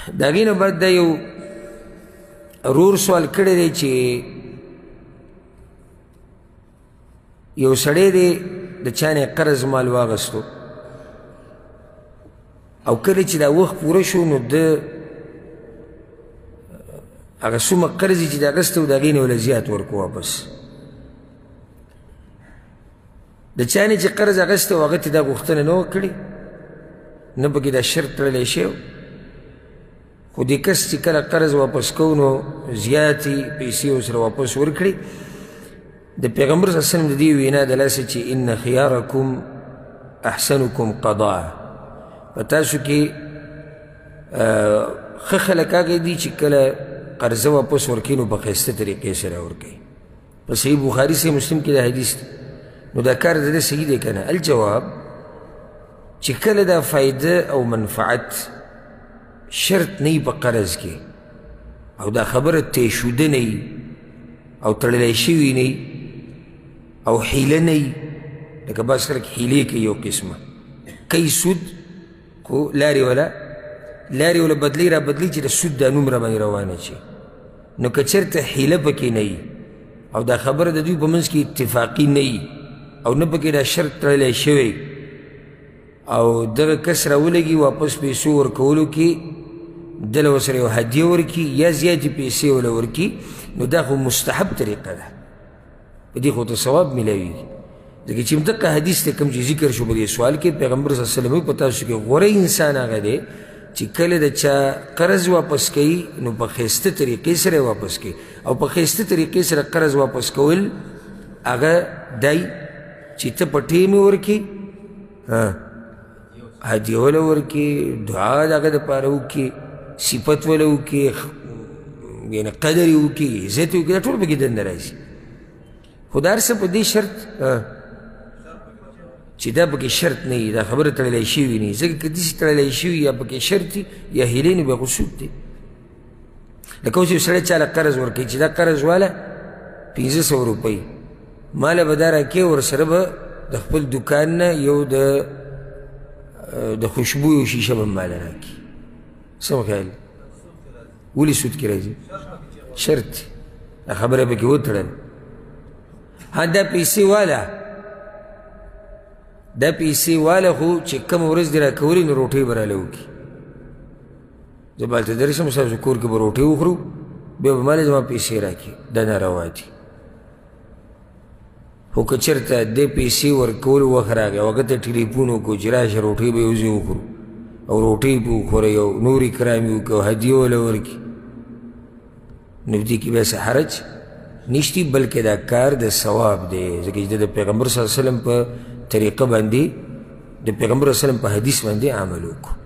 د هغې نه بعد دا یو رور سوال کړی دی چې یو سړی دی د چا نه قرض مال واغستو او کله چې دا وخت پوره شو نو د هغه څومره قرض چې د اخیستی و د هغې نه وله زیات ورکو واپس د چا نه چې قرض اخیستی و هغه ته دا غوښتنه نه وه کړې نه پکې دا شرط تړلی شوی خو دې کس چې کله قرض واپس کوو نو زیاتې پیسې ورسره واپس ورکړي د پیغمبر صلی الله علیه وسلم د دې وینا د لاسه چې ان خیارکم احسنکم قضاء په تاسو کې ښه خلک هغه دي چې کله قرضه واپس ورکوي نو په ښایسته طریقې سره ورکوي په صحیح بخاري صحیح مسلم کې دا حدیث دی نو دا کار د ده صحیح دی که نه الجواب چې کله دا فایده او منفعت شرط نه په قرض کې او دا خبره تیشوده نه او تړلی شوي نه او حیله نه لکه بعض خلک حیلې کوي یو قسمه کوي سود خو لارې وله بدلی را بدلی چې د سود دا نوم را باندې روانه شي نو که چېرته حیله پکې نه او دا خبره د دوی په منځ کې اتفاقي نه او نه پکې دا شرط تړلی شوی او دغه کس راولګي واپس پیسو ورکولو کې دله ورسره یو هدیه ورکړي یا زیاتې پیسې وله ورکړي نو دا خو مستحب طریقه ده په دې خو ته ثواب میلاویږي ځکه چې دقه حدیث ته کوم چې ذکر شو په دې سوال کې پیغمبر صلی الله علیه وسلم په تاسو کې غوره انسان هغه دی چې کله د چا قرض واپس کوي نو په ښایسته طریقې سره واپس کوي او په ښایسته طریقې سره قرض واپس کول هغه دی چې ته په ټیم ورکړي هدیه وله ورکړي دعا د هغه دپاره وکړي صفت وله وکړي یعنې قدر یې وکړي عزت یې وکړي دا ټول پکې دنده راځي خو دا هر څه په دې شرط چې دا پکې شرط نه وي دا خبره تړلی شوي نه وي ځکه که داسې تړلی شوي یا پکې شرط وي یا هیلې نو بیا خو سود دی لکه اوس یو سړی چاله قرض ورکوي چې دا قرض واله 500 روپۍ ماله به دا راکړې ورسره به د خپل دوکان نه یو د خوشبو یو شیشه به ماله راکړي څه خیال ولې سود کې راځي شرط دی دا خبره پکې وتړل دا پیسې واله خو چې کومه ورځ دې راکولې نو روټۍ به راله وکړي زه به هلته درشم ستاسو کور کې به روټۍ وخورو بیا به ماله زما پیسې راکړي دا ناروا دي خو که چېرته دې پیسې ورکولو وخت راغی او هغه ته ټلیفون وکړو چې راشه روټۍ به یو ځای وخورو او روټۍ به وخوروئ او نور اکرامې وکړي او هدیه وله ورکړي نو دې کې بیا څه حرج نشتی بلکې دا کار د ثواب دی ځکه چې د پیغمبر صلی الله علیه وسلم په طریقه باندې د پیغمبر صلی الله علیه وسلم په حدیث باندې عمل وکړو